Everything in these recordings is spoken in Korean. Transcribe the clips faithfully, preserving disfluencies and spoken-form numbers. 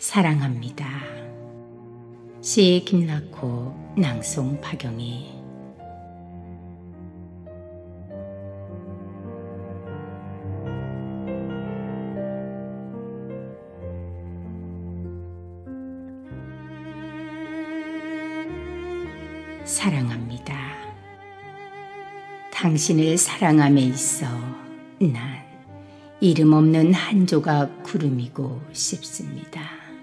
사랑합니다. 시 김락호, 낭송 박영희. 사랑합니다. 당신을 사랑함에 있어 난 이름 없는 한 조각 구름이고 싶습니다.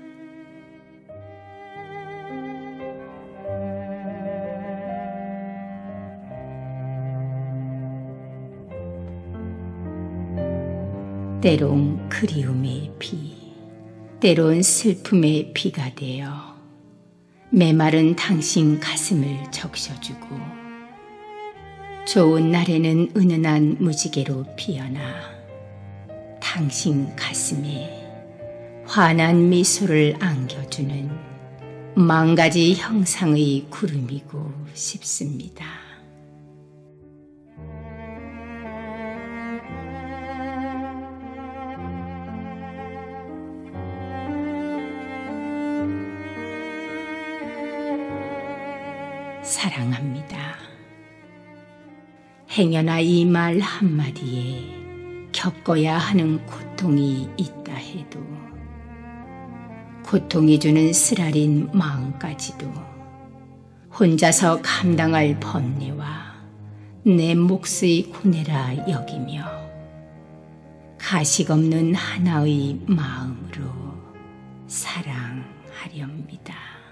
때론 그리움의 비, 때론 슬픔의 비가 되어 메마른 당신 가슴을 적셔주고 좋은 날에는 은은한 무지개로 피어나 당신 가슴에 환한 미소를 안겨주는 만가지 형상의 구름이고 싶습니다. 사랑합니다. 행여나 이 말 한마디에 겪어야 하는 고통이 있다 해도 고통이 주는 쓰라린 마음까지도 혼자서 감당할 번뇌와 내 몫의 고뇌라 여기며 가식 없는 하나의 마음으로 사랑하렵니다.